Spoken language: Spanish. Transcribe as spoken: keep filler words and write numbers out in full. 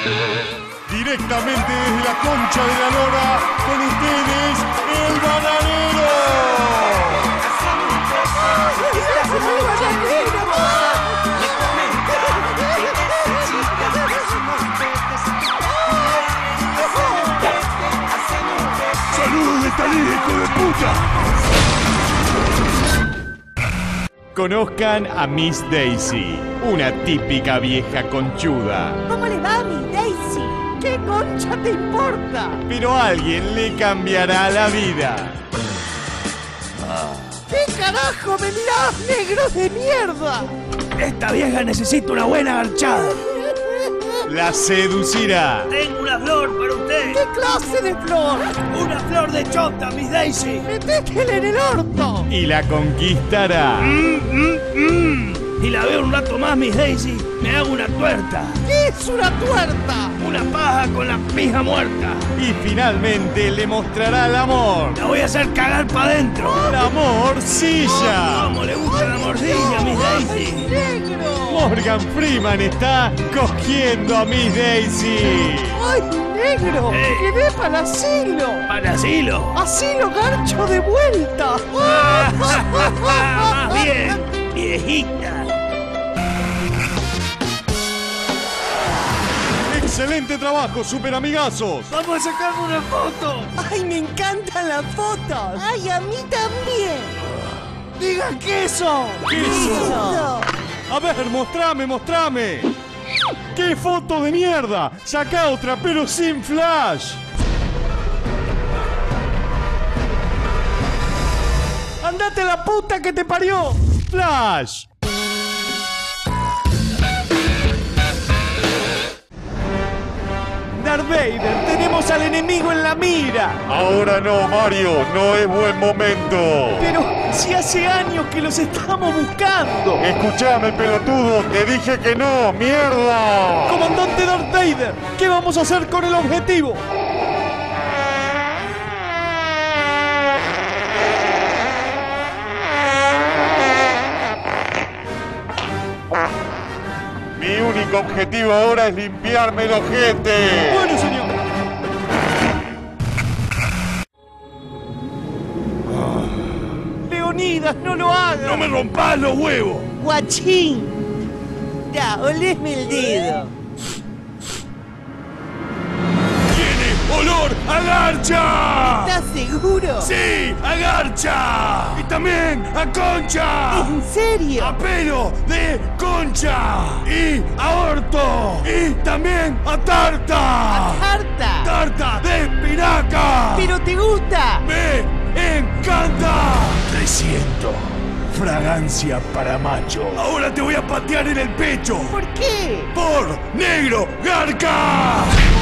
Directamente desde la concha de la lora, con ustedes, el bananero. ¡Saludos de Talí, hijo de puta! Conozcan a Miss Daisy, una típica vieja conchuda. ¿Cómo le va, mi Daisy? ¿Qué concha te importa? Pero alguien le cambiará la vida. ¿Qué carajo me mirás, negros de mierda? Esta vieja necesita una buena garchada. La seducirá. Tengo una flor para usted. ¿Qué clase de flor? Una flor de chota, Miss Daisy. ¡Metétele en el orto! Y la conquistará. Mm, mm, mm. Y la veo un rato más, Miss Daisy. Me hago una tuerta. ¿Qué es una tuerta? Una paja con la pija muerta. Y finalmente le mostrará el amor. La voy a hacer cagar para adentro. La morcilla. ¿Cómo le gusta la mordilla, Miss Daisy? ¡Negro! Morgan Freeman está cogiendo a Miss Daisy. ¡Ay, negro! Eh. ¡Quedé para el asilo! Para asilo. ¡Asilo garcho de vuelta! Más bien, viejita. Excelente trabajo, super amigazos. Vamos a sacarme una foto. ¡Ay, me encantan las fotos! ¡Ay, a mí también! Digan queso. Queso. A ver, mostrame, mostrame. ¡Qué foto de mierda! Saca otra, pero sin flash. ¡Andate a la puta que te parió! Flash. Darth Vader, tenemos al enemigo en la mira. Ahora no, Mario, no es buen momento. Pero si hace años que los estamos buscando. Escuchame, pelotudo, te dije que no, mierda. Comandante Darth Vader, ¿qué vamos a hacer con el objetivo? Mi único objetivo ahora es limpiarme el ojete. Bueno, señor. Leonidas, no lo hagas. No me rompas los huevos. Guachín. Ya, olesme el dedo. Tiene olor a garcha. ¿Estás seguro? Sí, a garcha. Y también a concha. ¿En serio? A pelo de concha. Y a orto. Y también a tarta. ¡Harta! Tarta de espinaca. ¿Pero te gusta? Me encanta. trescientos. Fragancia para macho. Ahora te voy a patear en el pecho. ¿Por qué? Por negro garca.